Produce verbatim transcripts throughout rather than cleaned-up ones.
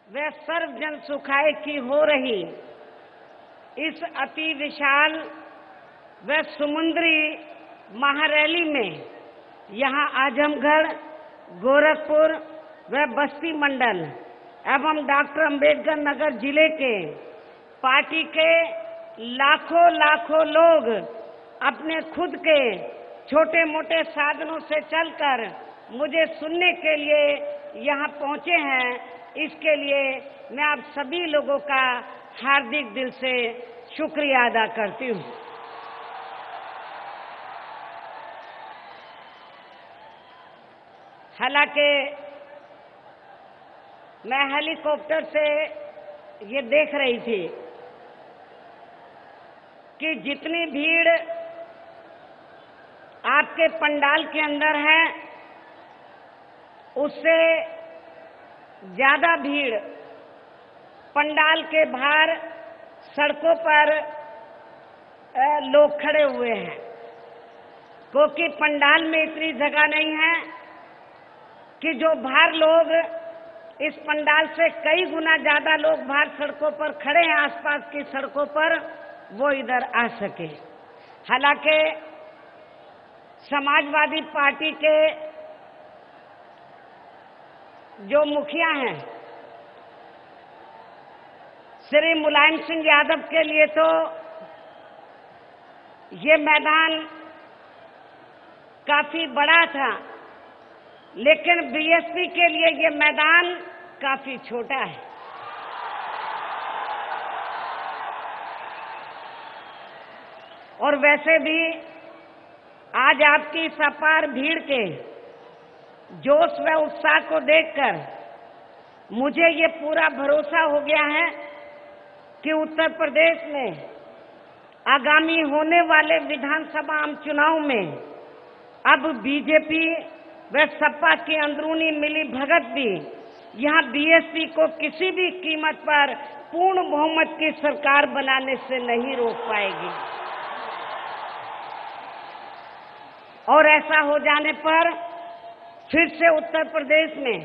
व सर्व जन सुखाय की हो रही इस अति विशाल व समुद्री महारैली में यहाँ आजमगढ़, गोरखपुर व बस्ती मंडल एवं डॉक्टर अंबेडकर नगर जिले के पार्टी के लाखों लाखों लोग अपने खुद के छोटे मोटे साधनों से चलकर मुझे सुनने के लिए यहाँ पहुँचे हैं। इसके लिए मैं आप सभी लोगों का हार्दिक दिल से शुक्रिया अदा करती हूँ। हालांकि मैं हेलीकॉप्टर से ये देख रही थी कि जितनी भीड़ आपके पंडाल के अंदर है उससे ज्यादा भीड़ पंडाल के बाहर सड़कों पर लोग खड़े हुए हैं, क्योंकि पंडाल में इतनी जगह नहीं है कि जो बाहर लोग इस पंडाल से कई गुना ज्यादा लोग बाहर सड़कों पर खड़े हैं आसपास की सड़कों पर, वो इधर आ सके। हालांकि समाजवादी पार्टी के जो मुखिया हैं श्री मुलायम सिंह यादव के लिए तो ये मैदान काफी बड़ा था, लेकिन बीएसपी के लिए ये मैदान काफी छोटा है। और वैसे भी आज आपकी इस अपार भीड़ के जोश व उत्साह को देखकर मुझे ये पूरा भरोसा हो गया है कि उत्तर प्रदेश में आगामी होने वाले विधानसभा आम चुनाव में अब बीजेपी व सपा की अंदरूनी मिली भगत भी यहाँ बीएसपी को किसी भी कीमत पर पूर्ण बहुमत की सरकार बनाने से नहीं रोक पाएगी। और ऐसा हो जाने पर फिर से उत्तर प्रदेश में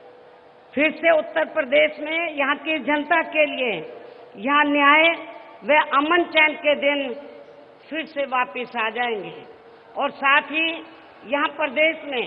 फिर से उत्तर प्रदेश में यहाँ की जनता के लिए यहाँ न्याय व अमन चैन के दिन फिर से वापस आ जाएंगे। और साथ ही यहाँ प्रदेश में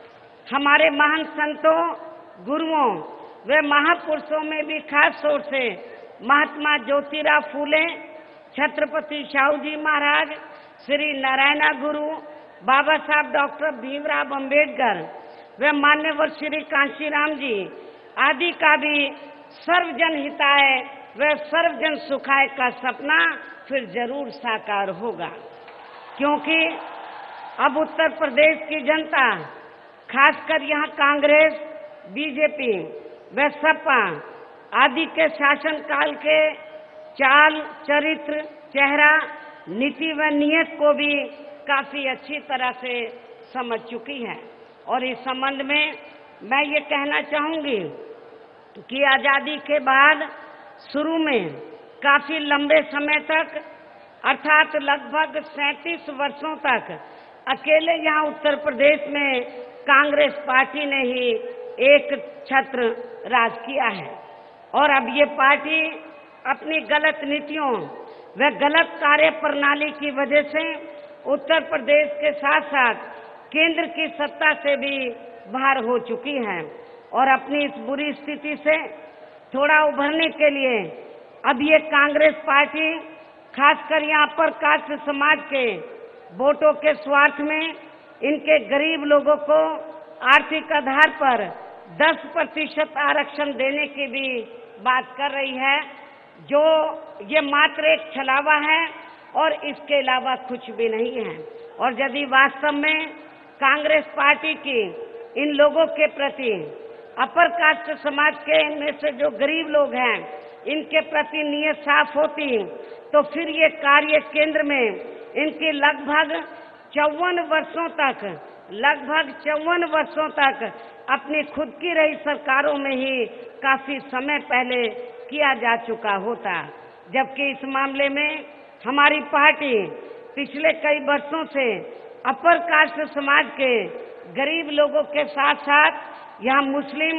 हमारे महान संतों, गुरुओं व महापुरुषों में भी खास तौर से महात्मा ज्योतिराव फूले, छत्रपति शाहू जी महाराज, श्री नारायणा गुरु, बाबा साहब डॉक्टर भीमराव अंबेडकर व मान्यवर श्री कांशीराम जी आदि का भी सर्वजन हिताय व सर्वजन सुखाय का सपना फिर जरूर साकार होगा। क्योंकि अब उत्तर प्रदेश की जनता, खासकर यहाँ कांग्रेस, बीजेपी व सपा आदि के शासन काल के चाल, चरित्र, चेहरा, नीति व नियत को भी काफी अच्छी तरह से समझ चुकी है। और इस संबंध में मैं ये कहना चाहूंगी कि आजादी के बाद शुरू में काफी लंबे समय तक अर्थात लगभग सैंतीस वर्षों तक अकेले यहाँ उत्तर प्रदेश में कांग्रेस पार्टी ने ही एक छत्र राज किया है। और अब ये पार्टी अपनी गलत नीतियों व गलत कार्य प्रणाली की वजह से उत्तर प्रदेश के साथ साथ केंद्र की सत्ता से भी बाहर हो चुकी है। और अपनी इस बुरी स्थिति से थोड़ा उभरने के लिए अब ये कांग्रेस पार्टी खासकर यहाँ पर कास्ट समाज के वोटों के स्वार्थ में इनके गरीब लोगों को आर्थिक आधार पर दस प्रतिशत आरक्षण देने की भी बात कर रही है, जो ये मात्र एक छलावा है और इसके अलावा कुछ भी नहीं है। और यदि वास्तव में कांग्रेस पार्टी की इन लोगों के प्रति, अपर कास्ट समाज के इनमें से जो गरीब लोग हैं, इनके प्रति नीयत साफ होती तो फिर ये कार्य केंद्र में इनकी लगभग चौवन वर्षों तक लगभग चौवन वर्षों तक अपनी खुद की रही सरकारों में ही काफी समय पहले किया जा चुका होता। जबकि इस मामले में हमारी पार्टी पिछले कई वर्षों से अपर कास्ट समाज के गरीब लोगों के साथ साथ यहाँ मुस्लिम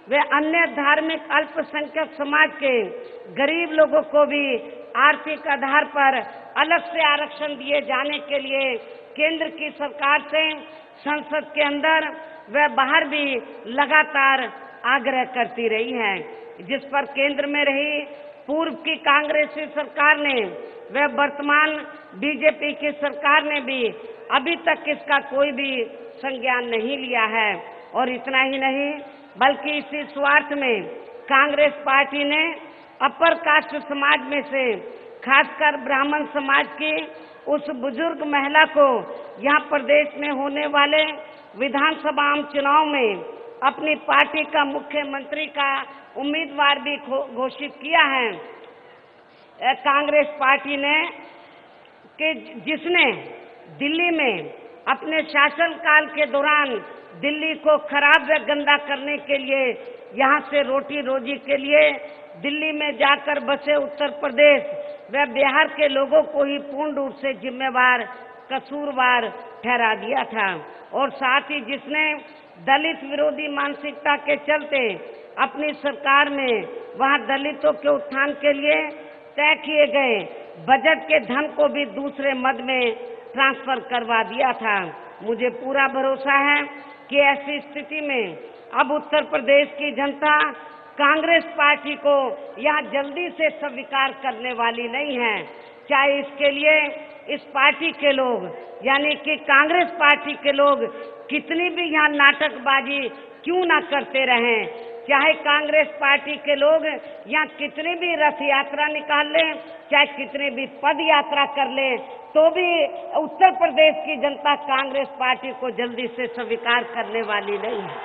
व अन्य धार्मिक अल्पसंख्यक समाज के गरीब लोगों को भी आर्थिक आधार पर अलग से आरक्षण दिए जाने के लिए केंद्र की सरकार से संसद के अंदर व बाहर भी लगातार आग्रह करती रही है, जिस पर केंद्र में रही पूर्व की कांग्रेसी सरकार ने व वर्तमान बीजेपी की सरकार ने भी अभी तक इसका कोई भी संज्ञान नहीं लिया है। और इतना ही नहीं बल्कि इसी स्वार्थ में कांग्रेस पार्टी ने अपर कास्ट समाज में से खासकर ब्राह्मण समाज की उस बुजुर्ग महिला को यहाँ प्रदेश में होने वाले विधानसभा चुनाव में अपनी पार्टी का मुख्यमंत्री का उम्मीदवार भी घोषित किया है। कांग्रेस पार्टी ने कि जिसने दिल्ली में अपने शासनकाल के दौरान दिल्ली को खराब व गंदा करने के लिए यहाँ से रोटी रोजी के लिए दिल्ली में जाकर बसे उत्तर प्रदेश व बिहार के लोगों को ही पूर्ण रूप से जिम्मेवार कसूरवार ठहरा दिया था। और साथ ही जिसने दलित विरोधी मानसिकता के चलते अपनी सरकार में वहां दलितों के उत्थान के लिए तय किए गए बजट के धन को भी दूसरे मद में ट्रांसफर करवा दिया था। मुझे पूरा भरोसा है कि ऐसी स्थिति में अब उत्तर प्रदेश की जनता कांग्रेस पार्टी को यहाँ जल्दी से स्वीकार करने वाली नहीं है, चाहे इसके लिए इस पार्टी के लोग यानी कि कांग्रेस पार्टी के लोग कितनी भी यहाँ नाटकबाजी क्यों ना करते रहें, चाहे कांग्रेस पार्टी के लोग यहाँ कितनी भी रथ यात्रा निकाल लें, चाहे कितनी भी पद यात्रा कर लें, तो भी उत्तर प्रदेश की जनता कांग्रेस पार्टी को जल्दी से स्वीकार करने वाली नहीं है।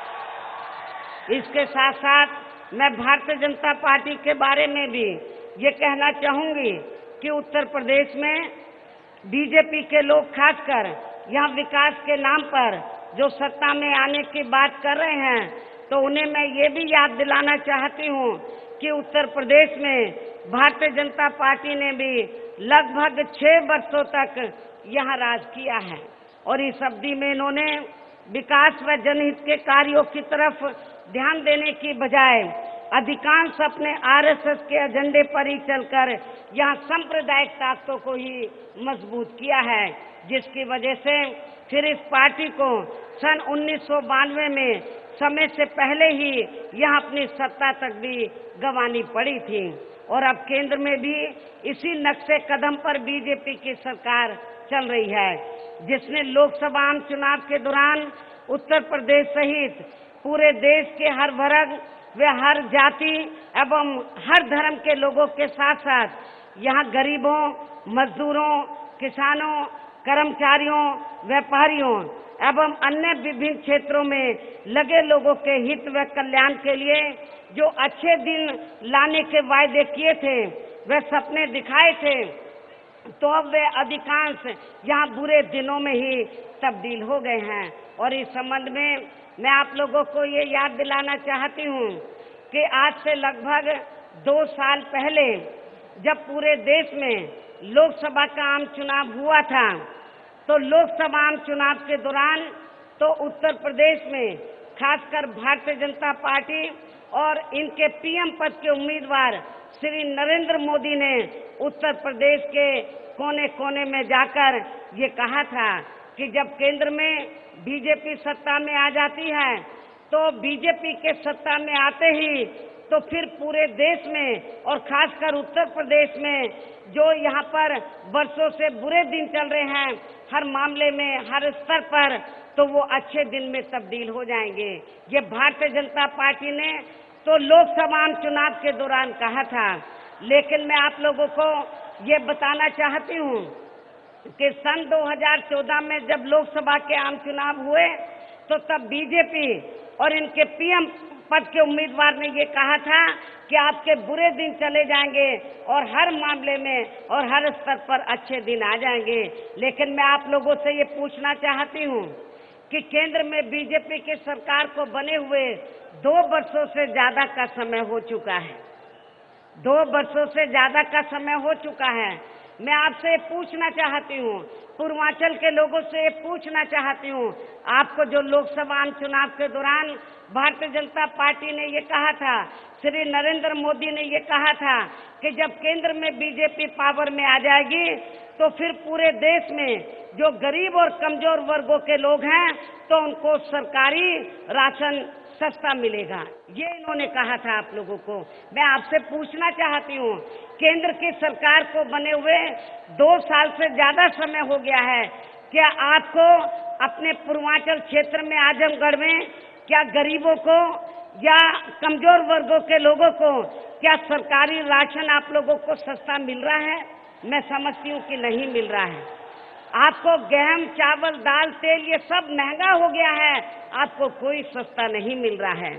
इसके साथ साथ मैं भारतीय जनता पार्टी के बारे में भी ये कहना चाहूंगी कि उत्तर प्रदेश में बीजेपी के लोग खासकर यहाँ विकास के नाम पर जो सत्ता में आने की बात कर रहे हैं, तो उन्हें मैं ये भी याद दिलाना चाहती हूँ कि उत्तर प्रदेश में भारतीय जनता पार्टी ने भी लगभग छह वर्षों तक यहाँ राज किया है और इस अवधि में इन्होंने विकास व जनहित के कार्यों की तरफ ध्यान देने की बजाय अधिकांश अपने आरएसएस के एजेंडे पर ही चलकर यहाँ सांप्रदायिक ताकतों को ही मजबूत किया है, जिसकी वजह से फिर इस पार्टी को सन उन्नीस सौ बानवे में समय से पहले ही यहाँ अपनी सत्ता तक भी गंवानी पड़ी थी। और अब केंद्र में भी इसी नक्शे कदम पर बीजेपी की सरकार चल रही है, जिसने लोकसभा आम चुनाव के दौरान उत्तर प्रदेश सहित पूरे देश के हर वर्ग व हर जाति एवं हर धर्म के लोगों के साथ साथ यहाँ गरीबों, मजदूरों, किसानों, कर्मचारियों, व्यापारियों एवं अन्य विभिन्न क्षेत्रों में लगे लोगों के हित व कल्याण के लिए जो अच्छे दिन लाने के वायदे किए थे, वे सपने दिखाए थे, तो अब वे अधिकांश यहाँ बुरे दिनों में ही तब्दील हो गए हैं। और इस संबंध में मैं आप लोगों को ये याद दिलाना चाहती हूँ कि आज से लगभग दो साल पहले जब पूरे देश में लोकसभा का आम चुनाव हुआ था, तो लोकसभा आम चुनाव के दौरान तो उत्तर प्रदेश में खासकर भारतीय जनता पार्टी और इनके पीएम पद के उम्मीदवार श्री नरेंद्र मोदी ने उत्तर प्रदेश के कोने कोने में जाकर ये कहा था कि जब केंद्र में बीजेपी सत्ता में आ जाती है तो बीजेपी के सत्ता में आते ही तो फिर पूरे देश में और खासकर उत्तर प्रदेश में जो यहाँ पर वर्षों से बुरे दिन चल रहे हैं हर मामले में, हर स्तर पर, तो वो अच्छे दिन में तब्दील हो जाएंगे। ये भारतीय जनता पार्टी ने तो लोकसभा चुनाव के दौरान कहा था, लेकिन मैं आप लोगों को ये बताना चाहती हूँ कि सन दो हज़ार चौदह में जब लोकसभा के आम चुनाव हुए तो तब बीजेपी और इनके पीएम पद के उम्मीदवार ने ये कहा था कि आपके बुरे दिन चले जाएंगे और हर मामले में और हर स्तर पर अच्छे दिन आ जाएंगे। लेकिन मैं आप लोगों से ये पूछना चाहती हूँ कि केंद्र में बीजेपी की सरकार को बने हुए दो वर्षों से ज्यादा का समय हो चुका है, दो वर्षों से ज्यादा का समय हो चुका है, मैं आपसे पूछना चाहती हूँ, पूर्वांचल के लोगों से पूछना चाहती हूँ, आपको जो लोकसभा चुनाव के दौरान भारतीय जनता पार्टी ने ये कहा था, श्री नरेंद्र मोदी ने ये कहा था कि जब केंद्र में बीजेपी पावर में आ जाएगी तो फिर पूरे देश में जो गरीब और कमजोर वर्गों के लोग हैं तो उनको सरकारी राशन सस्ता मिलेगा, ये इन्होंने कहा था आप लोगों को। मैं आपसे पूछना चाहती हूँ, केंद्र की सरकार को बने हुए दो साल से ज्यादा समय हो गया है, क्या आपको अपने पूर्वांचल क्षेत्र में आजमगढ़ में क्या गरीबों को या कमजोर वर्गों के लोगों को क्या सरकारी राशन आप लोगों को सस्ता मिल रहा है? मैं समझती हूँ कि नहीं मिल रहा है। आपको गेहूं, चावल, दाल, तेल ये सब महंगा हो गया है, आपको कोई सस्ता नहीं मिल रहा है।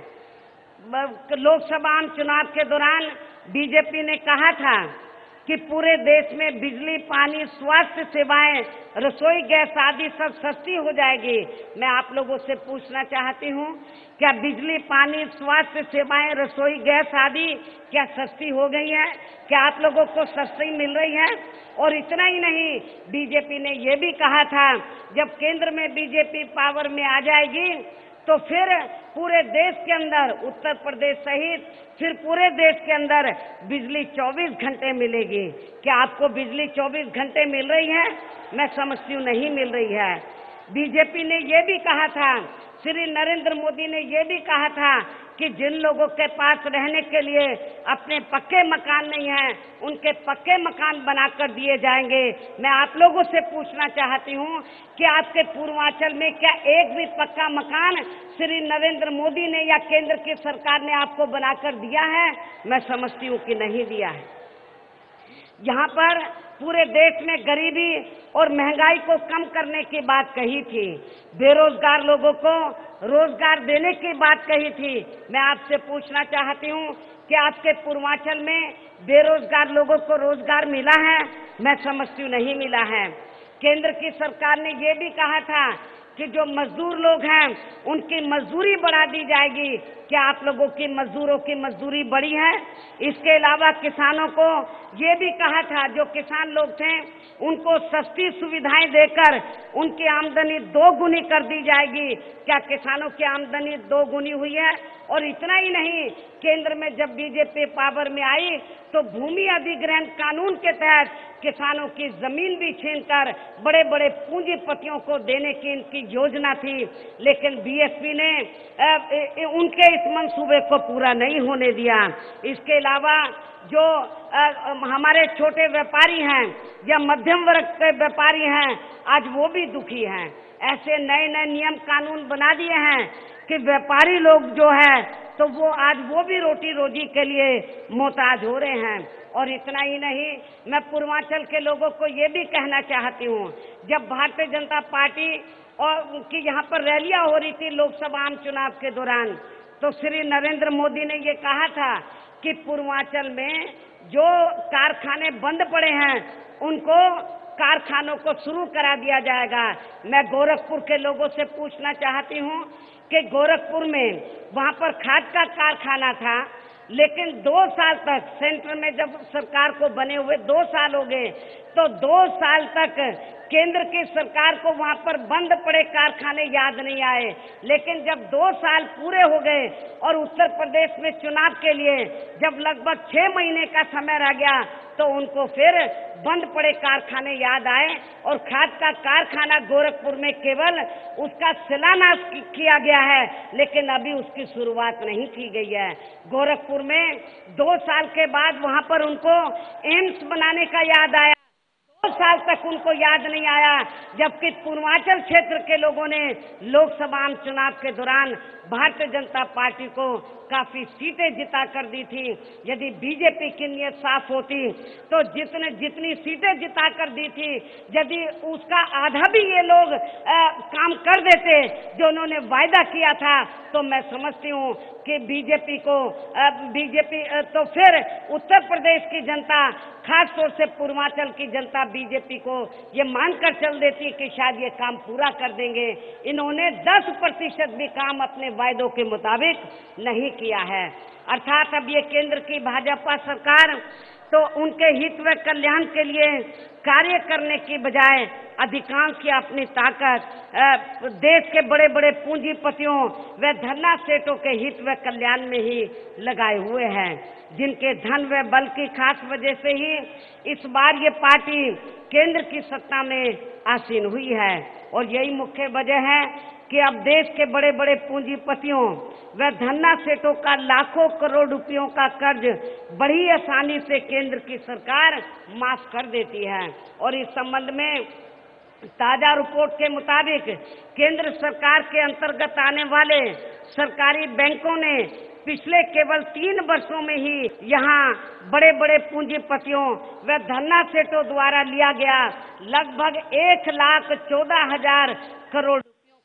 लोकसभा चुनाव के दौरान बीजेपी ने कहा था कि पूरे देश में बिजली, पानी, स्वास्थ्य सेवाएं, रसोई गैस आदि सब सस्ती हो जाएगी। मैं आप लोगों से पूछना चाहती हूँ, क्या बिजली, पानी, स्वास्थ्य सेवाएं, रसोई गैस आदि क्या सस्ती हो गई है? क्या आप लोगों को सस्ती मिल रही है? और इतना ही नहीं, बीजेपी ने ये भी कहा था जब केंद्र में बीजेपी पावर में आ जाएगी तो फिर पूरे देश के अंदर, उत्तर प्रदेश सहित फिर पूरे देश के अंदर बिजली चौबीस घंटे मिलेगी। क्या आपको बिजली चौबीस घंटे मिल रही है? मैं समझती हूँ नहीं मिल रही है। बीजेपी ने ये भी कहा था, श्री नरेंद्र मोदी ने ये भी कहा था कि जिन लोगों के पास रहने के लिए अपने पक्के मकान नहीं हैं, उनके पक्के मकान बनाकर दिए जाएंगे। मैं आप लोगों से पूछना चाहती हूँ कि आपके पूर्वांचल में क्या एक भी पक्का मकान श्री नरेंद्र मोदी ने या केंद्र की सरकार ने आपको बनाकर दिया है? मैं समझती हूँ कि नहीं दिया है। यहाँ पर पूरे देश में गरीबी और महंगाई को कम करने की बात कही थी, बेरोजगार लोगों को रोजगार देने की बात कही थी। मैं आपसे पूछना चाहती हूँ कि आपके पूर्वांचल में बेरोजगार लोगों को रोजगार मिला है? मैं समझती हूँ नहीं मिला है। केंद्र की सरकार ने ये भी कहा था कि जो मजदूर लोग हैं उनकी मजदूरी बढ़ा दी जाएगी। क्या आप लोगों की मजदूरों की मजदूरी बढ़ी है? इसके अलावा किसानों को ये भी कहा था, जो किसान लोग थे उनको सस्ती सुविधाएं देकर उनकी आमदनी दो गुनी कर दी जाएगी। क्या किसानों की आमदनी दो गुनी हुई है? और इतना ही नहीं, केंद्र में जब बीजेपी पावर में आई तो भूमि अधिग्रहण कानून के तहत किसानों की जमीन भी छीनकर बड़े बड़े पूंजीपतियों को देने की इनकी योजना थी, लेकिन बीएसपी ने उनके इस मंसूबे को पूरा नहीं होने दिया। इसके अलावा जो आ, हमारे छोटे व्यापारी हैं या मध्यम वर्ग के व्यापारी हैं, आज वो भी दुखी हैं। ऐसे नए नए नियम कानून बना दिए हैं कि व्यापारी लोग जो है तो वो आज वो भी रोटी रोजी के लिए मोहताज हो रहे हैं। और इतना ही नहीं, मैं पूर्वांचल के लोगों को ये भी कहना चाहती हूँ, जब भारतीय जनता पार्टी और की यहाँ पर रैलियां हो रही थी लोकसभा आम चुनाव के दौरान, तो श्री नरेंद्र मोदी ने ये कहा था कि पूर्वांचल में जो कारखाने बंद पड़े हैं उनको कारखानों को शुरू करा दिया जाएगा। मैं गोरखपुर के लोगों से पूछना चाहती हूँ कि गोरखपुर में वहाँ पर खाद का कारखाना था, लेकिन दो साल तक सेंटर में जब सरकार को बने हुए दो साल हो गए, तो दो साल तक केंद्र की सरकार को वहां पर बंद पड़े कारखाने याद नहीं आए। लेकिन जब दो साल पूरे हो गए और उत्तर प्रदेश में चुनाव के लिए जब लगभग छह महीने का समय रह गया, तो उनको फिर बंद पड़े कारखाने याद आए और खाद का कारखाना गोरखपुर में केवल उसका शिलान्यास किया गया है, लेकिन अभी उसकी शुरुआत नहीं की गई है। गोरखपुर में दो साल के बाद वहां पर उनको एम्स बनाने का याद आया, दो साल तक उनको याद नहीं आया, जबकि पूर्वांचल क्षेत्र के लोगों ने लोकसभा चुनाव के दौरान भारतीय जनता पार्टी को काफी सीटें जिता कर दी थी। यदि बीजेपी की नीयत साफ होती तो जितने जितनी सीटें जिता कर दी थी, यदि उसका आधा भी ये लोग आ, काम कर देते जो उन्होंने वायदा किया था, तो मैं समझती हूँ कि बीजेपी को बीजेपी तो फिर उत्तर प्रदेश की जनता, खास तौर से पूर्वांचल की जनता बीजेपी को ये मानकर चल देती कि शायद ये काम पूरा कर देंगे। इन्होंने दस प्रतिशत भी काम अपने वायदों के मुताबिक नहीं किया है। अर्थात अब ये केंद्र की भाजपा सरकार तो उनके हित व कल्याण के लिए कार्य करने की बजाय अधिकांश की अपनी ताकत देश के बड़े बड़े पूंजीपतियों व धन्ना सेठों के हित व कल्याण में ही लगाए हुए हैं, जिनके धन व बल की खास वजह से ही इस बार ये पार्टी केंद्र की सत्ता में आसीन हुई है। और यही मुख्य वजह है कि अब देश के बड़े बड़े पूंजीपतियों व धन्ना सेठों का लाखों करोड़ रुपयों का कर्ज बड़ी आसानी से केंद्र की सरकार माफ कर देती है। और इस संबंध में ताजा रिपोर्ट के मुताबिक केंद्र सरकार के अंतर्गत आने वाले सरकारी बैंकों ने पिछले केवल तीन वर्षों में ही यहाँ बड़े बड़े पूंजीपतियों व धन्ना सेठों द्वारा लिया गया लगभग एक लाख चौदह हजार करोड़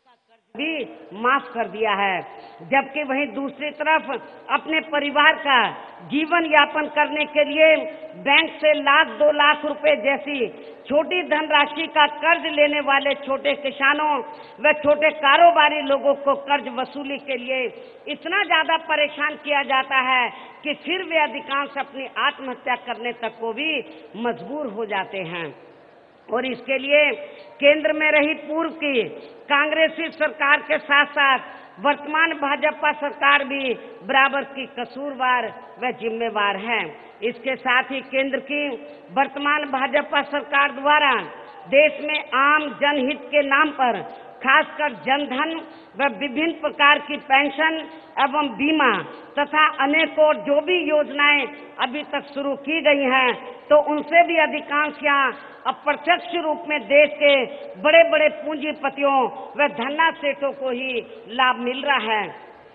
भी माफ कर दिया है। जबकि वहीं दूसरी तरफ अपने परिवार का जीवन यापन करने के लिए बैंक से लाख दो लाख रुपए जैसी छोटी धनराशि का कर्ज लेने वाले छोटे किसानों व छोटे कारोबारी लोगों को कर्ज वसूली के लिए इतना ज्यादा परेशान किया जाता है कि फिर वे अधिकांश अपनी आत्महत्या करने तक को भी मजबूर हो जाते हैं। और इसके लिए केंद्र में रही पूर्व की कांग्रेसी सरकार के साथ साथ वर्तमान भाजपा सरकार भी बराबर की कसूरवार व जिम्मेवार है। इसके साथ ही केंद्र की वर्तमान भाजपा सरकार द्वारा देश में आम जनहित के नाम पर खासकर जनधन व विभिन्न प्रकार की पेंशन एवं बीमा तथा अनेकों जो भी योजनाएं अभी तक शुरू की गई हैं, तो उनसे भी अधिकांश यहाँ अप्रत्यक्ष रूप में देश के बड़े बड़े पूंजीपतियों व धन्ना सेठों को ही लाभ मिल रहा है।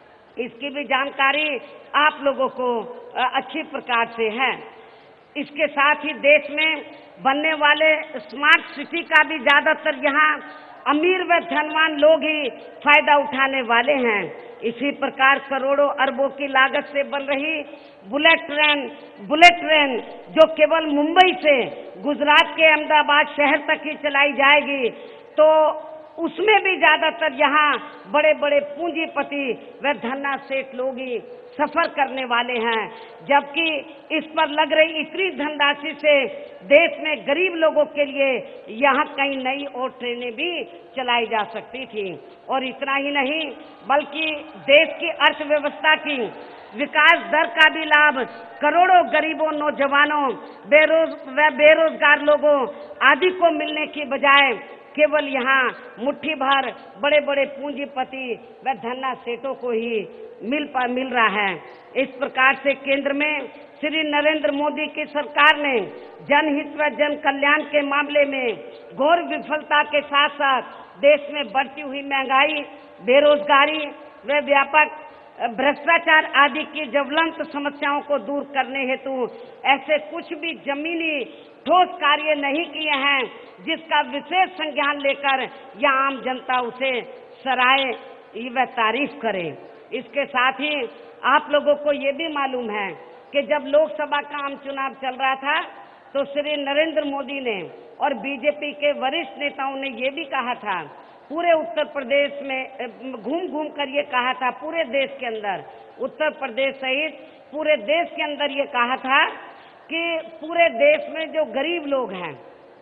इसकी भी जानकारी आप लोगों को अच्छी प्रकार से है। इसके साथ ही देश में बनने वाले स्मार्ट सिटी का भी ज्यादातर यहाँ अमीर व धनवान लोग ही फायदा उठाने वाले हैं। इसी प्रकार करोड़ों अरबों की लागत से बन रही बुलेट ट्रेन बुलेट ट्रेन जो केवल मुंबई से गुजरात के अहमदाबाद शहर तक ही चलाई जाएगी, तो उसमें भी ज्यादातर यहाँ बड़े बड़े पूंजीपति व धन्ना सेठ लोग ही सफर करने वाले हैं। जबकि इस पर लग रही इतनी धनराशि से देश में गरीब लोगों के लिए यहाँ कई नई और ट्रेनें भी चलाई जा सकती थी। और इतना ही नहीं बल्कि देश की अर्थव्यवस्था की विकास दर का भी लाभ करोड़ों गरीबों, नौजवानों, बेरोज व बेरोजगार लोगों आदि को मिलने की बजाय केवल यहाँ मुट्ठी भर बड़े बड़े पूंजीपति व धन्ना सेठों को ही मिल पा मिल रहा है। इस प्रकार से केंद्र में श्री नरेंद्र मोदी की सरकार ने जनहित व जन कल्याण के मामले में घोर विफलता के साथ साथ देश में बढ़ती हुई महंगाई, बेरोजगारी व व्यापक भ्रष्टाचार आदि की ज्वलंत समस्याओं को दूर करने हेतु ऐसे कुछ भी जमीनी ठोस कार्य नहीं किए हैं जिसका विशेष संज्ञान लेकर यह आम जनता उसे सराहे व तारीफ करे। इसके साथ ही आप लोगों को ये भी मालूम है कि जब लोकसभा का आम चुनाव चल रहा था तो श्री नरेंद्र मोदी ने और बीजेपी के वरिष्ठ नेताओं ने ये भी कहा था, पूरे उत्तर प्रदेश में घूम घूम कर ये कहा था, पूरे देश के अंदर उत्तर प्रदेश सहित पूरे देश के अंदर ये कहा था कि पूरे देश में जो गरीब लोग हैं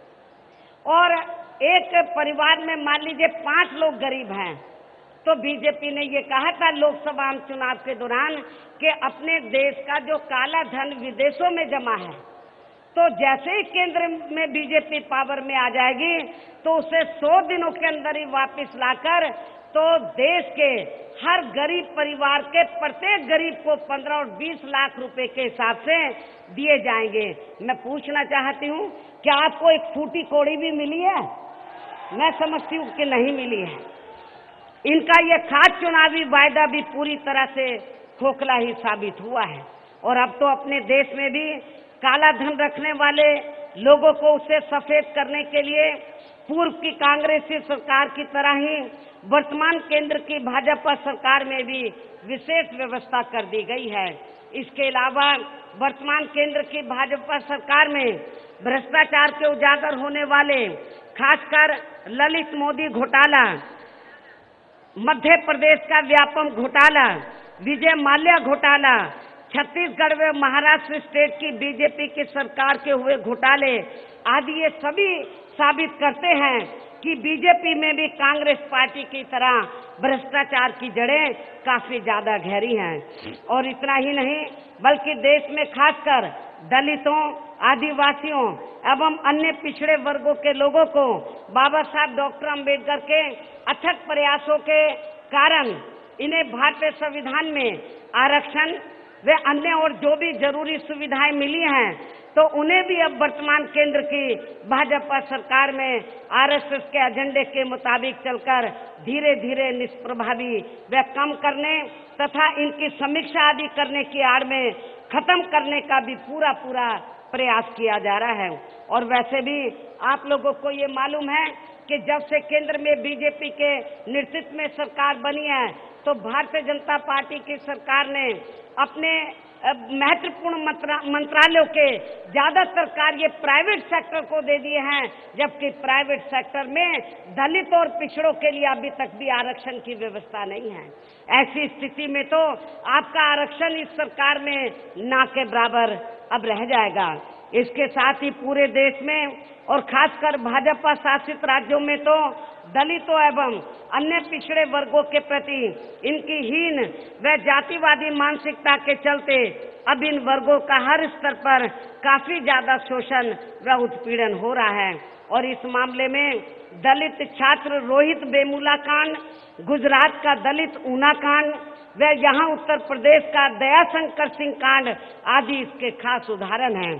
और एक परिवार में मान लीजिए पांच लोग गरीब हैं, तो बीजेपी ने ये कहा था लोकसभा चुनाव के दौरान कि अपने देश का जो काला धन विदेशों में जमा है, तो जैसे ही केंद्र में बीजेपी पावर में आ जाएगी तो उसे सौ दिनों के अंदर ही वापस लाकर तो देश के हर गरीब परिवार के प्रत्येक गरीब को पंद्रह और बीस लाख रुपए के हिसाब से दिए जाएंगे। मैं पूछना चाहती हूँ, क्या आपको एक फूटी कौड़ी भी मिली है? मैं समझती हूँ कि नहीं मिली है। इनका ये खास चुनावी वायदा भी पूरी तरह से खोखला ही साबित हुआ है। और अब तो अपने देश में भी काला धन रखने वाले लोगों को उसे सफेद करने के लिए पूर्व की कांग्रेसी सरकार की तरह ही वर्तमान केंद्र की भाजपा सरकार में भी विशेष व्यवस्था कर दी गई है। इसके अलावा वर्तमान केंद्र की भाजपा सरकार में भ्रष्टाचार के उजागर होने वाले खासकर ललित मोदी घोटाला, मध्य प्रदेश का व्यापम घोटाला, विजय माल्या घोटाला, छत्तीसगढ़ व महाराष्ट्र स्टेट की बीजेपी की सरकार के हुए घोटाले आदि ये सभी साबित करते हैं कि बीजेपी में भी कांग्रेस पार्टी की तरह भ्रष्टाचार की जड़ें काफी ज्यादा गहरी हैं। और इतना ही नहीं बल्कि देश में खासकर दलितों, आदिवासियों एवं अन्य पिछड़े वर्गों के लोगों को बाबा साहब डॉक्टर अंबेडकर के अथक प्रयासों के कारण इन्हें भारतीय संविधान में आरक्षण वे अन्य और जो भी जरूरी सुविधाएं मिली हैं, तो उन्हें भी अब वर्तमान केंद्र की भाजपा सरकार में आरएसएस के एजेंडे के मुताबिक चलकर धीरे धीरे निष्प्रभावी व कम करने तथा इनकी समीक्षा आदि करने की आड़ में खत्म करने का भी पूरा पूरा प्रयास किया जा रहा है। और वैसे भी आप लोगों को ये मालूम है कि जब से केंद्र में बीजेपी के नेतृत्व में सरकार बनी है, तो भारतीय जनता पार्टी की सरकार ने अपने महत्वपूर्ण मंत्रालयों के ज्यादातर कार्य प्राइवेट सेक्टर को दे दिए हैं, जबकि प्राइवेट सेक्टर में दलित और पिछड़ों के लिए अभी तक भी आरक्षण की व्यवस्था नहीं है। ऐसी स्थिति में तो आपका आरक्षण इस सरकार में ना के बराबर अब रह जाएगा। इसके साथ ही पूरे देश में और खासकर भाजपा शासित राज्यों में तो दलितों एवं अन्य पिछड़े वर्गों के प्रति इनकी हीन व जातिवादी मानसिकता के चलते अब इन वर्गों का हर स्तर पर काफी ज्यादा शोषण व उत्पीड़न हो रहा है। और इस मामले में दलित छात्र रोहित वेमुला कांड, गुजरात का दलित ऊना कांड व यहाँ उत्तर प्रदेश का दयाशंकर सिंह कांड आदि इसके खास उदाहरण हैं।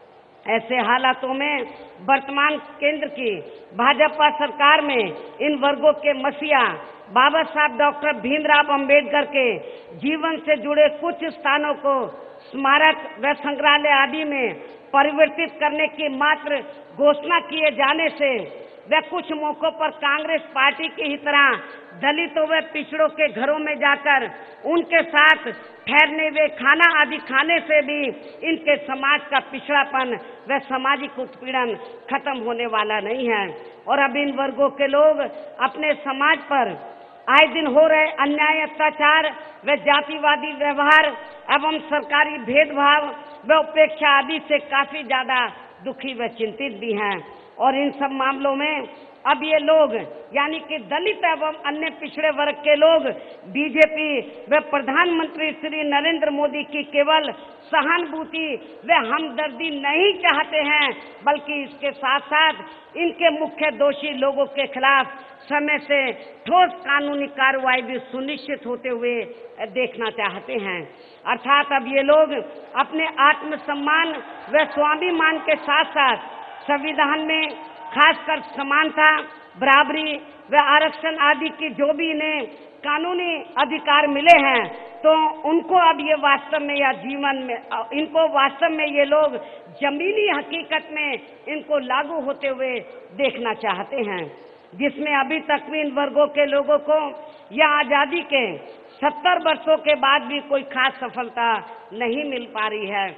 ऐसे हालातों में वर्तमान केंद्र की भाजपा सरकार में इन वर्गों के मसीहा बाबा साहब डॉक्टर भीमराव अंबेडकर के जीवन से जुड़े कुछ स्थानों को स्मारक व संग्रहालय आदि में परिवर्तित करने की मात्र घोषणा किए जाने से व कुछ मौकों पर कांग्रेस पार्टी की ही तरह दलितों व पिछड़ों के घरों में जाकर उनके साथ ठहरने व खाना आदि खाने से भी इनके समाज का पिछड़ापन व सामाजिक उत्पीड़न खत्म होने वाला नहीं है। और अब इन वर्गों के लोग अपने समाज पर आए दिन हो रहे अन्याय, अत्याचार व जातिवादी व्यवहार एवं सरकारी भेदभाव व उपेक्षा आदि से काफी ज्यादा दुखी व चिंतित भी हैं। और इन सब मामलों में अब ये लोग यानी कि दलित एवं अन्य पिछड़े वर्ग के लोग बीजेपी व प्रधानमंत्री श्री नरेंद्र मोदी की केवल सहानुभूति व हमदर्दी नहीं चाहते हैं, बल्कि इसके साथ साथ इनके मुख्य दोषी लोगों के खिलाफ समय से ठोस कानूनी कार्रवाई भी सुनिश्चित होते हुए देखना चाहते हैं। अर्थात अब ये लोग अपने आत्मसम्मान व स्वाभिमान के साथ साथ संविधान में खासकर समानता, बराबरी व आरक्षण आदि की जो भी इन्हें कानूनी अधिकार मिले हैं, तो उनको अब ये वास्तव में या जीवन में इनको वास्तव में ये लोग जमीनी हकीकत में इनको लागू होते हुए देखना चाहते हैं, जिसमें अभी तक भी इन वर्गों के लोगों को या आजादी के सत्तर वर्षों के बाद भी कोई खास सफलता नहीं मिल पा रही है।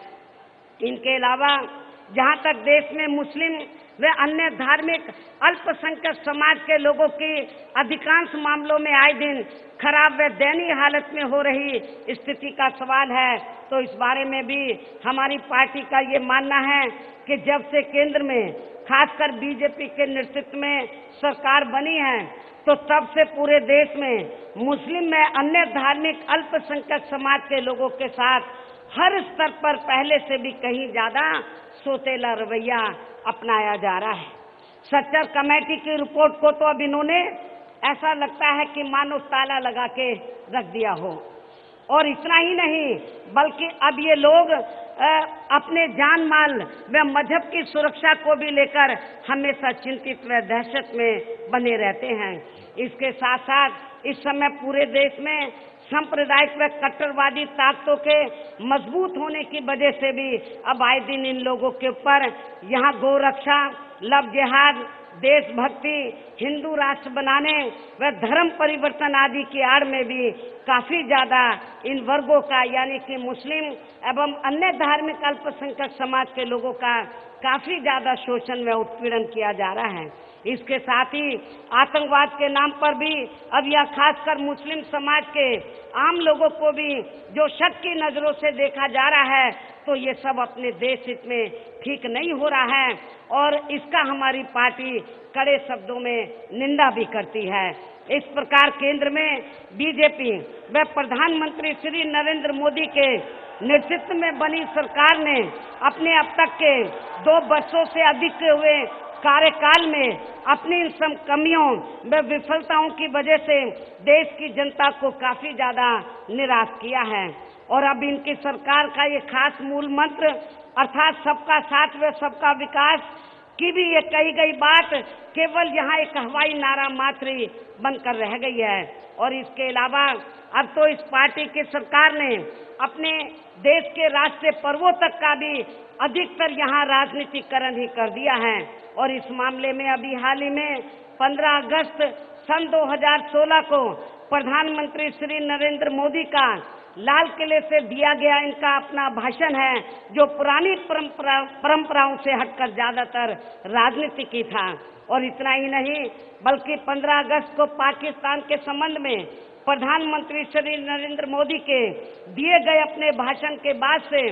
इनके अलावा जहां तक देश में मुस्लिम व अन्य धार्मिक अल्पसंख्यक समाज के लोगों की अधिकांश मामलों में आए दिन खराब व दयनीय हालत में हो रही स्थिति का सवाल है, तो इस बारे में भी हमारी पार्टी का ये मानना है कि जब से केंद्र में खासकर बीजेपी के नेतृत्व में सरकार बनी है, तो तब से पूरे देश में मुस्लिम व अन्य धार्मिक अल्पसंख्यक समाज के लोगों के साथ हर स्तर पर पहले से भी कहीं ज्यादा सोतेला रवैया अपनाया जा रहा है। सच्चर कमेटी की रिपोर्ट को तो अब इन्होंने ऐसा लगता है कि मानो ताला लगा के रख दिया हो। और इतना ही नहीं बल्कि अब ये लोग अपने जान माल व मजहब की सुरक्षा को भी लेकर हमेशा चिंतित व दहशत में बने रहते हैं। इसके साथ साथ इस समय पूरे देश में सांप्रदायिक व कट्टरवादी ताकतों के मजबूत होने की वजह से भी अब आए दिन इन लोगों के ऊपर यहाँ गोरक्षा, लव जिहाद, देशभक्ति, हिंदू राष्ट्र बनाने व धर्म परिवर्तन आदि की आड़ में भी काफी ज्यादा इन वर्गों का यानी कि मुस्लिम एवं अन्य धार्मिक अल्पसंख्यक समाज के लोगों का काफी ज्यादा शोषण व उत्पीड़न किया जा रहा है। इसके साथ ही आतंकवाद के नाम पर भी अब यह खासकर मुस्लिम समाज के आम लोगों को भी जो शक की नजरों से देखा जा रहा है, तो ये सब अपने देश हित में ठीक नहीं हो रहा है और इसका हमारी पार्टी कड़े शब्दों में निंदा भी करती है। इस प्रकार केंद्र में बीजेपी व प्रधानमंत्री श्री नरेंद्र मोदी के नेतृत्व में बनी सरकार ने अपने अब तक के दो वर्षों से अधिक के हुए कार्यकाल में अपनी इन सब कमियों व विफलताओं की वजह से देश की जनता को काफी ज्यादा निराश किया है और अब इनकी सरकार का ये खास मूल मंत्र अर्थात सबका साथ व सबका विकास की भी ये कही गई बात केवल यहाँ एक हवाई नारा मात्र बनकर रह गई है। और इसके अलावा अब तो इस पार्टी की सरकार ने अपने देश के राष्ट्रीय पर्वों तक का भी अधिकतर यहाँ राजनीतिकरण ही कर दिया है और इस मामले में अभी हाल ही में पंद्रह अगस्त सन दो हज़ार सोलह को प्रधानमंत्री श्री नरेंद्र मोदी का लाल किले से दिया गया इनका अपना भाषण है, जो पुरानी परंपरा परंपराओं से हटकर ज्यादातर राजनीति की था। और इतना ही नहीं बल्कि पंद्रह अगस्त को पाकिस्तान के संबंध में प्रधानमंत्री श्री नरेंद्र मोदी के दिए गए अपने भाषण के बाद से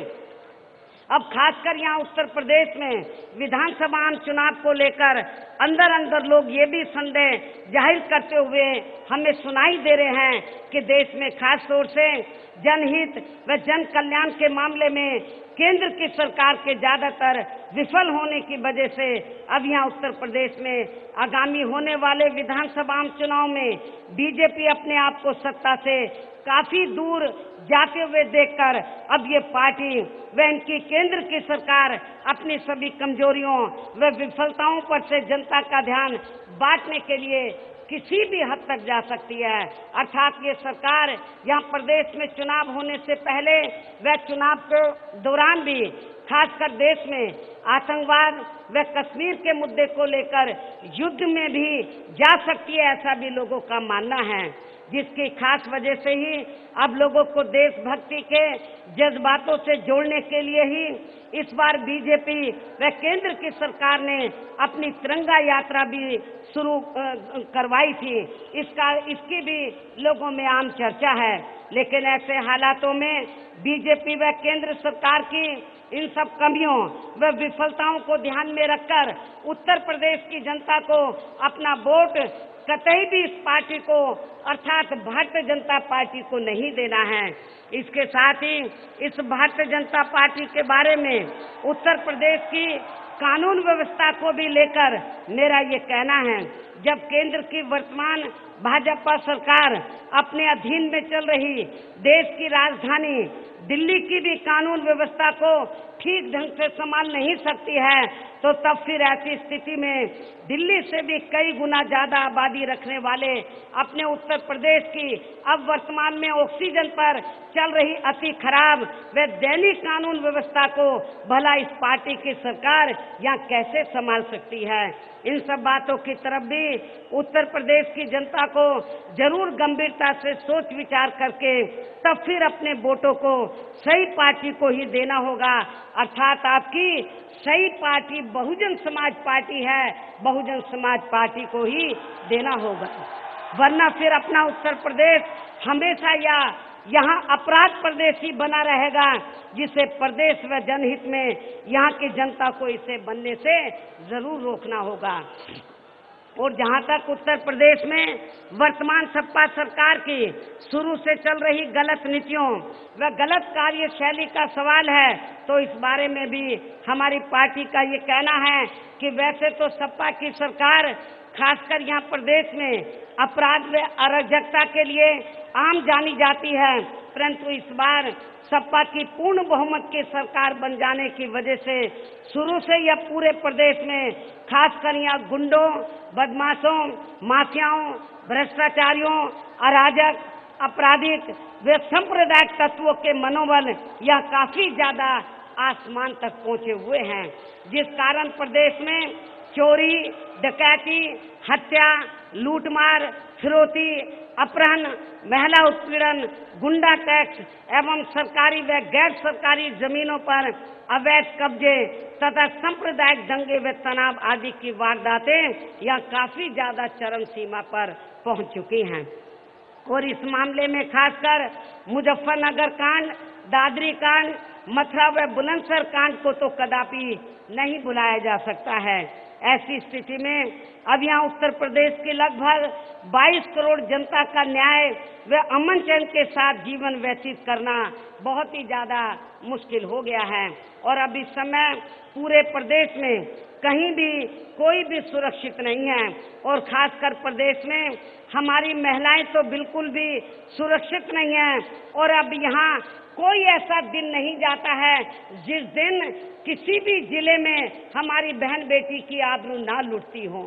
अब खासकर यहाँ उत्तर प्रदेश में विधानसभा चुनाव को लेकर अंदर अंदर लोग ये भी संदेह जाहिर करते हुए हमें सुनाई दे रहे हैं कि देश में खास तौर से जनहित व जन कल्याण के मामले में केंद्र की सरकार के ज्यादातर विफल होने की वजह से अब यहाँ उत्तर प्रदेश में आगामी होने वाले विधानसभा चुनाव में बीजेपी अपने आप को सत्ता से काफी दूर जाते हुए देखकर अब ये पार्टी व इनकी केंद्र की सरकार अपनी सभी कमजोरियों व विफलताओं पर से जनता का ध्यान बांटने के लिए किसी भी हद तक जा सकती है। अर्थात ये सरकार यहाँ प्रदेश में चुनाव होने से पहले व चुनाव के दौरान भी खासकर देश में आतंकवाद व कश्मीर के मुद्दे को लेकर युद्ध में भी जा सकती है, ऐसा भी लोगों का मानना है, जिसकी खास वजह से ही अब लोगों को देशभक्ति के जज्बातों से जोड़ने के लिए ही इस बार बीजेपी व केंद्र की सरकार ने अपनी तिरंगा यात्रा भी शुरू करवाई थी। इसका इसकी भी लोगों में आम चर्चा है, लेकिन ऐसे हालातों में बीजेपी व केंद्र सरकार की इन सब कमियों व विफलताओं को ध्यान में रखकर उत्तर प्रदेश की जनता को अपना वोट कतई भी इस पार्टी को अर्थात भारतीय जनता पार्टी को नहीं देना है। इसके साथ ही इस भारतीय जनता पार्टी के बारे में उत्तर प्रदेश की कानून व्यवस्था को भी लेकर मेरा ये कहना है, जब केंद्र की वर्तमान भाजपा सरकार अपने अधीन में चल रही देश की राजधानी दिल्ली की भी कानून व्यवस्था को ठीक ढंग से संभाल नहीं सकती है, तो तब फिर ऐसी स्थिति में दिल्ली से भी कई गुना ज्यादा आबादी रखने वाले अपने उत्तर प्रदेश की अब वर्तमान में ऑक्सीजन पर चल रही अति खराब व दैनिक कानून व्यवस्था को भला इस पार्टी की सरकार यहाँ कैसे संभाल सकती है। इन सब बातों की तरफ भी उत्तर प्रदेश की जनता को जरूर गंभीरता से सोच विचार करके तब फिर अपने वोटों को सही पार्टी को ही देना होगा। अर्थात आपकी सही पार्टी बहुजन समाज पार्टी है, बहुजन समाज पार्टी को ही देना होगा, वरना फिर अपना उत्तर प्रदेश हमेशा या यहाँ अपराध प्रदेश ही बना रहेगा, जिसे प्रदेश व जनहित में यहाँ की जनता को इसे बनने से जरूर रोकना होगा। और जहाँ तक उत्तर प्रदेश में वर्तमान सपा सरकार की शुरू से चल रही गलत नीतियों व गलत कार्यशैली का सवाल है, तो इस बारे में भी हमारी पार्टी का ये कहना है कि वैसे तो सपा की सरकार खासकर यहाँ प्रदेश में अपराध व अराजकता के लिए आम जानी जाती है, परंतु इस बार सपा की पूर्ण बहुमत की सरकार बन जाने की वजह से शुरू से यह पूरे प्रदेश में खासकर यहाँ गुंडों, बदमाशों, माफियाओं, भ्रष्टाचारियों, अराजक, आपराधिक व सांप्रदायिक तत्वों के मनोबल यह काफी ज्यादा आसमान तक पहुंचे हुए हैं, जिस कारण प्रदेश में चोरी, डकैती, हत्या, लूटमार, फिरौती अपहरण, महिला उत्पीड़न, गुंडा टैक्स एवं सरकारी व गैर सरकारी जमीनों पर अवैध कब्जे तथा सांप्रदायिक दंगे व तनाव आदि की वारदातें यहाँ काफी ज्यादा चरम सीमा पर पहुंच चुकी हैं। और इस मामले में खासकर मुजफ्फरनगर कांड, दादरी कांड, मथुरा व बुलंदशहर कांड को तो कदापि नहीं भुलाया जा सकता है। ऐसी स्थिति में अब यहाँ उत्तर प्रदेश की लगभग बाईस करोड़ जनता का न्याय व अमन चैन के साथ जीवन व्यतीत करना बहुत ही ज्यादा मुश्किल हो गया है। और अब इस समय पूरे प्रदेश में कहीं भी कोई भी सुरक्षित नहीं है और खासकर प्रदेश में हमारी महिलाएं तो बिल्कुल भी सुरक्षित नहीं है। और अब यहाँ कोई ऐसा दिन नहीं जाता है जिस दिन किसी भी जिले में हमारी बहन बेटी की आबरू ना लुटती हो।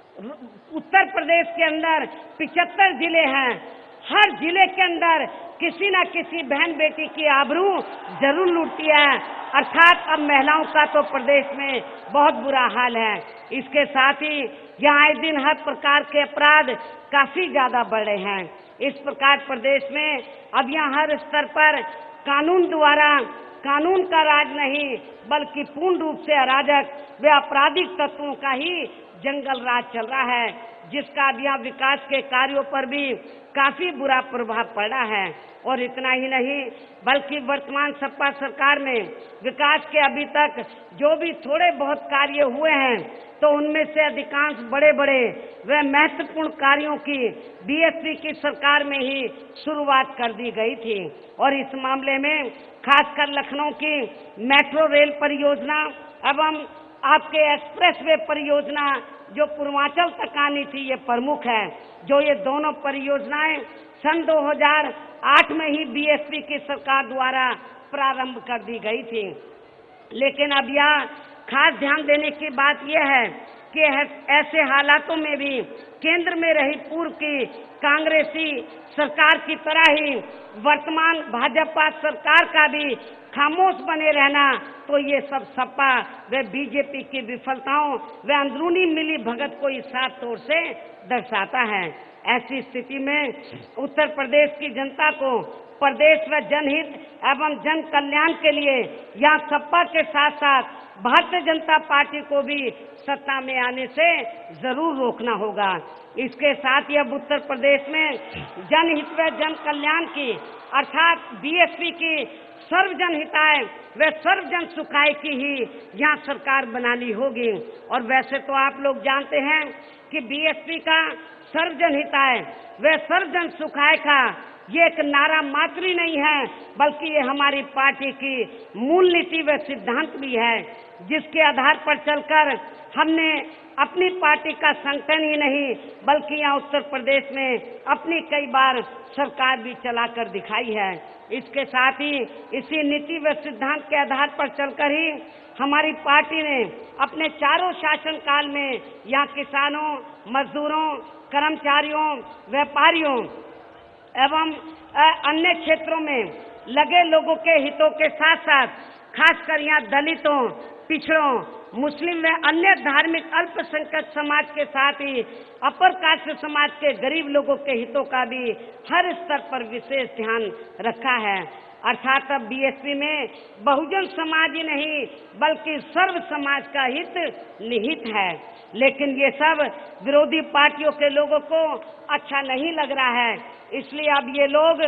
उत्तर प्रदेश के अंदर पिचहत्तर जिले हैं, हर जिले के अंदर किसी न किसी बहन बेटी की आबरू जरूर लूटती है। अर्थात अब महिलाओं का तो प्रदेश में बहुत बुरा हाल है। इसके साथ ही यहाँ आए दिन हर प्रकार के अपराध काफी ज्यादा बढ़ रहे हैं। इस प्रकार प्रदेश में अब यहाँ हर स्तर पर कानून द्वारा कानून का राज नहीं बल्कि पूर्ण रूप से अराजक व आपराधिक तत्वों का ही जंगल राज चल रहा है, जिसका अब यहाँ विकास के कार्यों पर भी काफी बुरा प्रभाव पड़ा है। और इतना ही नहीं बल्कि वर्तमान सपा सरकार में विकास के अभी तक जो भी थोड़े बहुत कार्य हुए हैं तो उनमें से अधिकांश बड़े बड़े व महत्वपूर्ण कार्यों की बीएसपी की सरकार में ही शुरुआत कर दी गई थी। और इस मामले में खासकर लखनऊ की मेट्रो रेल परियोजना एवं आपके एक्सप्रेस वे परियोजना जो पूर्वांचल तक आनी थी ये प्रमुख है। जो ये दोनों परियोजनाएं सन दो हज़ार आठ में ही बीएसपी की सरकार द्वारा प्रारंभ कर दी गई थी। लेकिन अब यह खास ध्यान देने की बात यह है कि ऐसे हालातों में भी केंद्र में रही पूर्व की कांग्रेसी सरकार की तरह ही वर्तमान भाजपा सरकार का भी खामोश बने रहना तो ये सब सपा व बीजेपी की विफलताओं व अंदरूनी मिली भगत को इस साफ तौर से दर्शाता है। ऐसी स्थिति में उत्तर प्रदेश की जनता को प्रदेश व जनहित एवं जन कल्याण के लिए यहाँ सपा के साथ साथ भारतीय जनता पार्टी को भी सत्ता में आने से जरूर रोकना होगा। इसके साथ ही अब उत्तर प्रदेश में जनहित व जन कल्याण की अर्थात बीएसपी की सर्वजन हिताय व सर्वजन सुखाय की ही यहाँ सरकार बनानी होगी। और वैसे तो आप लोग जानते हैं कि बीएसपी का सर्वजन हिताय व सर्वजन सुखाय का ये एक नारा मात्र ही नहीं है बल्कि ये हमारी पार्टी की मूल नीति व सिद्धांत भी है, जिसके आधार पर चलकर हमने अपनी पार्टी का संगठन ही नहीं बल्कि यहाँ उत्तर प्रदेश में अपनी कई बार सरकार भी चलाकर दिखाई है। इसके साथ ही इसी नीति व सिद्धांत के आधार पर चलकर ही हमारी पार्टी ने अपने चारों शासन काल में यहाँ किसानों, मजदूरों, कर्मचारियों, व्यापारियों एवं अन्य क्षेत्रों में लगे लोगों के हितों के साथ साथ खासकर यहाँ दलितों, पिछड़ों, मुस्लिम व अन्य धार्मिक अल्पसंख्यक समाज के साथ ही अपर कास्ट समाज के गरीब लोगों के हितों का भी हर स्तर पर विशेष ध्यान रखा है। अर्थात अब बीएसपी में बहुजन समाज ही नहीं बल्कि सर्व समाज का हित निहित है। लेकिन ये सब विरोधी पार्टियों के लोगों को अच्छा नहीं लग रहा है, इसलिए अब ये लोग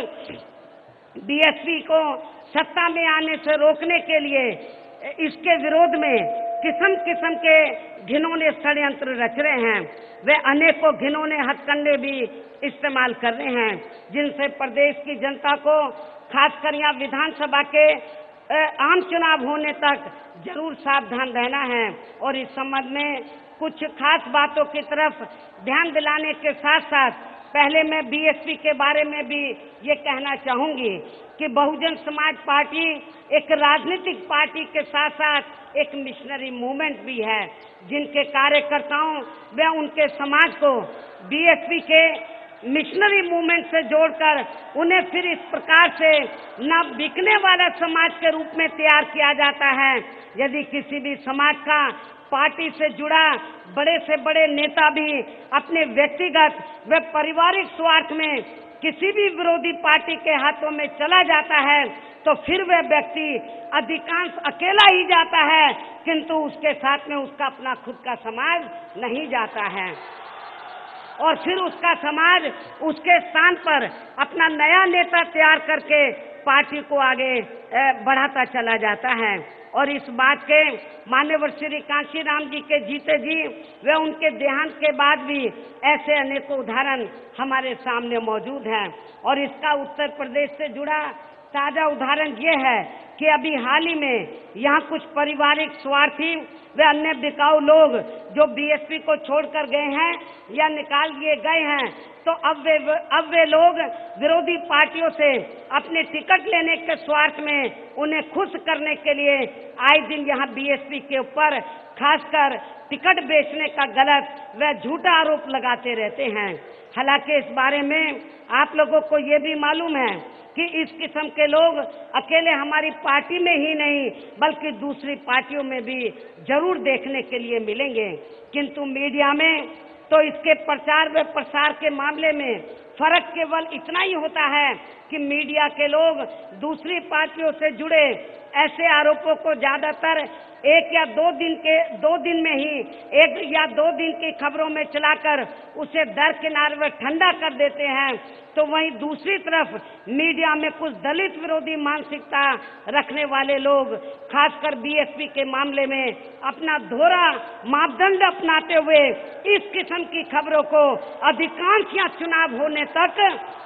बीएसपी को सत्ता में आने से रोकने के लिए इसके विरोध में किस्म किस्म के घिनौने षड्यंत्र रच रहे हैं। वे अनेकों घिनौने हथकंडे भी इस्तेमाल कर रहे हैं, जिनसे प्रदेश की जनता को खासकर यहाँ विधानसभा के आम चुनाव होने तक जरूर सावधान रहना है। और इस संबंध में कुछ खास बातों की तरफ ध्यान दिलाने के साथ साथ पहले मैं बीएसपी के बारे में भी ये कहना चाहूंगी कि बहुजन समाज पार्टी एक राजनीतिक पार्टी के साथ साथ एक मिशनरी मूवमेंट भी है, जिनके कार्यकर्ताओं व उनके समाज को बीएसपी के मिशनरी मूवमेंट से जोड़कर उन्हें फिर इस प्रकार से न बिकने वाला समाज के रूप में तैयार किया जाता है। यदि किसी भी समाज का पार्टी से जुड़ा बड़े से बड़े नेता भी अपने व्यक्तिगत व पारिवारिक स्वार्थ में किसी भी विरोधी पार्टी के हाथों में चला जाता है तो फिर वह व्यक्ति अधिकांश अकेला ही जाता है, किंतु उसके साथ में उसका अपना खुद का समाज नहीं जाता है और फिर उसका समाज उसके स्थान पर अपना नया नेता तैयार करके पार्टी को आगे बढ़ाता चला जाता है। और इस बात के मान्यवर श्री कांशीराम जी के जीते जी व उनके देहांत के बाद भी ऐसे अनेकों उदाहरण हमारे सामने मौजूद हैं। और इसका उत्तर प्रदेश से जुड़ा ताजा उदाहरण ये है कि अभी हाल ही में यहाँ कुछ पारिवारिक स्वार्थी व अन्य बिकाऊ लोग जो बीएसपी को छोड़कर गए हैं या निकाल दिए गए हैं, तो अब वे अब वे लोग विरोधी पार्टियों से अपने टिकट लेने के स्वार्थ में उन्हें खुश करने के लिए आए दिन यहाँ बीएसपी के ऊपर खासकर टिकट बेचने का गलत व झूठा आरोप लगाते रहते हैं। हालांकि इस बारे में आप लोगों को ये भी मालूम है कि इस किस्म के लोग अकेले हमारी पार्टी में ही नहीं बल्कि दूसरी पार्टियों में भी जरूर देखने के लिए मिलेंगे, किंतु मीडिया में तो इसके प्रचार व प्रसार के मामले में फर्क केवल इतना ही होता है कि मीडिया के लोग दूसरी पार्टियों से जुड़े ऐसे आरोपों को ज्यादातर एक या दो दिन के दो दिन में ही एक या दो दिन की खबरों में चलाकर उसे दरकिनार व ठंडा कर देते हैं, तो वहीं दूसरी तरफ मीडिया में कुछ दलित विरोधी मानसिकता रखने वाले लोग खासकर बीएसपी के मामले में अपना दोहरा मापदंड अपनाते हुए इस किस्म की खबरों को अधिकांश या चुनाव होने तक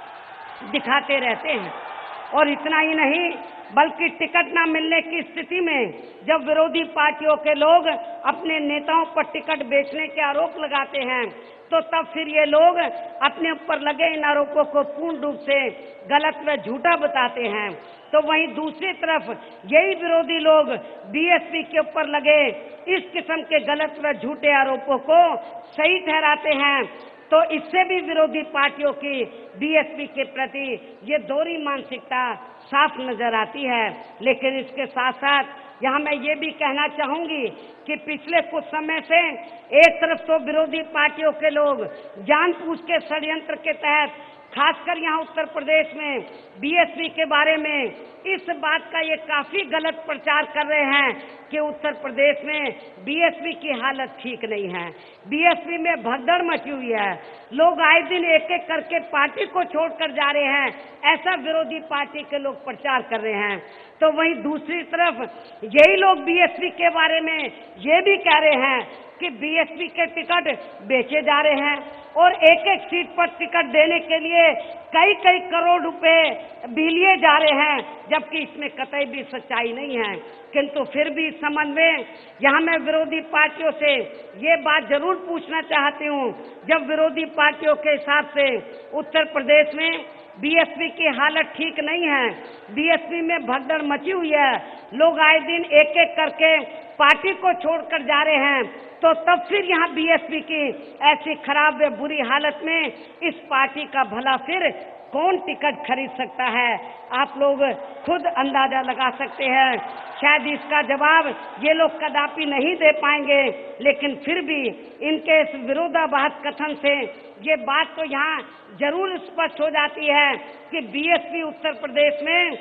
दिखाते रहते हैं। और इतना ही नहीं बल्कि टिकट न मिलने की स्थिति में जब विरोधी पार्टियों के लोग अपने नेताओं पर टिकट बेचने के आरोप लगाते हैं तो तब फिर ये लोग अपने ऊपर लगे इन आरोपों को पूर्ण रूप से गलत व झूठा बताते हैं, तो वहीं दूसरी तरफ यही विरोधी लोग बीएसपी के ऊपर लगे इस किस्म के गलत व झूठे आरोपों को सही ठहराते हैं। तो इससे भी विरोधी पार्टियों की बीएसपी के प्रति ये दोहरी मानसिकता साफ नजर आती है। लेकिन इसके साथ साथ यहाँ मैं ये भी कहना चाहूंगी कि पिछले कुछ समय से एक तरफ तो विरोधी पार्टियों के लोग जानबूझ के षड्यंत्र के तहत खासकर यहाँ उत्तर प्रदेश में बीएसपी के बारे में इस बात का ये काफी गलत प्रचार कर रहे हैं कि उत्तर प्रदेश में बीएसपी की हालत ठीक नहीं है, बीएसपी में भगदड़ मची हुई है, लोग आए दिन एक एक करके पार्टी को छोड़कर जा रहे हैं, ऐसा विरोधी पार्टी के लोग प्रचार कर रहे हैं। तो वहीं दूसरी तरफ यही लोग बीएसपी के बारे में ये भी कह रहे हैं कि बीएसपी के टिकट बेचे जा रहे हैं और एक एक सीट पर टिकट देने के लिए कई कई करोड़ रुपए भी लिए जा रहे हैं, जबकि इसमें कतई भी सच्चाई नहीं है। किंतु फिर भी इस संबंध में यहाँ मैं विरोधी पार्टियों से ये बात जरूर पूछना चाहती हूँ, जब विरोधी पार्टियों के हिसाब से उत्तर प्रदेश में बीएसपी की हालत ठीक नहीं है, बीएसपी में भगदड़ मची हुई है, लोग आए दिन एक एक करके पार्टी को छोड़कर जा रहे हैं, तो तब फिर यहाँ बीएसपी की ऐसी खराब व बुरी हालत में इस पार्टी का भला फिर कौन टिकट खरीद सकता है? आप लोग खुद अंदाजा लगा सकते हैं। शायद इसका जवाब ये लोग कदापि नहीं दे पाएंगे, लेकिन फिर भी इनके इस विरोधाभास कथन से ये बात तो यहाँ जरूर स्पष्ट हो जाती है कि बीएसपी उत्तर प्रदेश में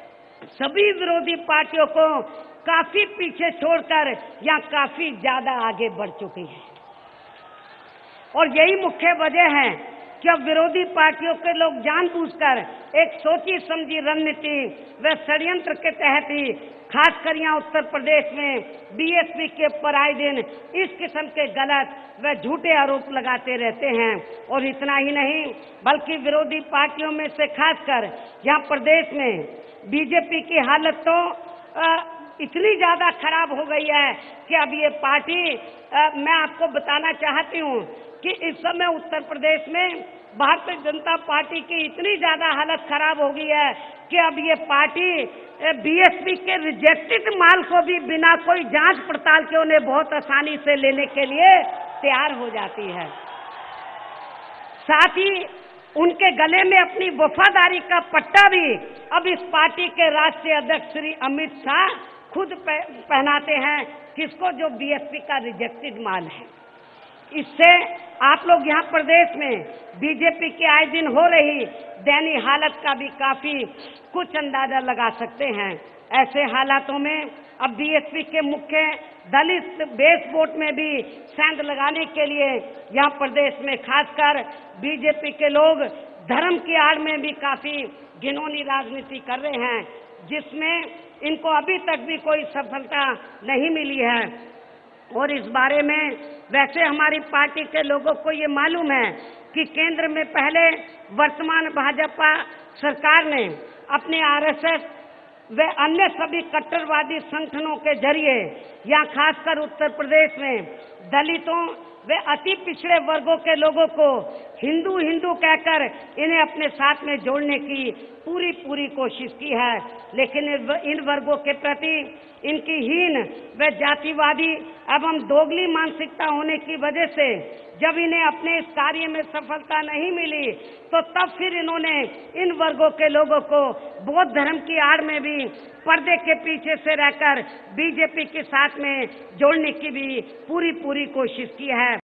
सभी विरोधी पार्टियों को काफी पीछे छोड़कर या काफी ज्यादा आगे बढ़ चुकी है। और यही मुख्य वजह है कि अब विरोधी पार्टियों के लोग जानबूझकर एक सोची समझी रणनीति व षड्यंत्र के तहत ही खासकर यहाँ उत्तर प्रदेश में बीएसपी के ऊपर आए दिन इस किस्म के गलत व झूठे आरोप लगाते रहते हैं। और इतना ही नहीं बल्कि विरोधी पार्टियों में से खासकर यहाँ प्रदेश में बीजेपी की हालत तो आ, इतनी ज्यादा खराब हो गई है कि अब ये पार्टी आ, मैं आपको बताना चाहती हूँ कि इस समय उत्तर प्रदेश में भारतीय जनता पार्टी की इतनी ज्यादा हालत खराब हो गई है कि अब ये पार्टी बीएसपी के रिजेक्टेड माल को भी बिना कोई जांच पड़ताल के उन्हें बहुत आसानी से लेने के लिए तैयार हो जाती है। साथ ही उनके गले में अपनी वफादारी का पट्टा भी अब इस पार्टी के राष्ट्रीय अध्यक्ष श्री अमित शाह खुद पहनाते हैं, किसको, जो बीएसपी का रिजेक्टेड माल है। इससे आप लोग यहाँ प्रदेश में बीजेपी के आए दिन हो रही दैनीय हालत का भी काफी कुछ अंदाजा लगा सकते हैं। ऐसे हालातों में अब बीएसपी के मुख्य दलित बेस वोट में भी सेंध लगाने के लिए यहाँ प्रदेश में खासकर बीजेपी के लोग धर्म की आड़ में भी काफी घिनौनी राजनीति कर रहे हैं, जिसमें इनको अभी तक भी कोई सफलता नहीं मिली है। और इस बारे में वैसे हमारी पार्टी के लोगों को ये मालूम है कि केंद्र में पहले वर्तमान भाजपा सरकार ने अपने आरएसएस व अन्य सभी कट्टरवादी संगठनों के जरिए या खासकर उत्तर प्रदेश में दलितों व अति पिछड़े वर्गों के लोगों को हिंदू हिंदू कहकर इन्हें अपने साथ में जोड़ने की पूरी पूरी कोशिश की है, लेकिन इन वर्गों के प्रति इनकी हीन व जातिवादी एवं दोगली मानसिकता होने की वजह से जब इन्हें अपने इस कार्य में सफलता नहीं मिली, तो तब फिर इन्होंने इन वर्गों के लोगों को बौद्ध धर्म की आड़ में भी पर्दे के पीछे से रहकर बीजेपी के साथ में जोड़ने की भी पूरी पूरी कोशिश की है।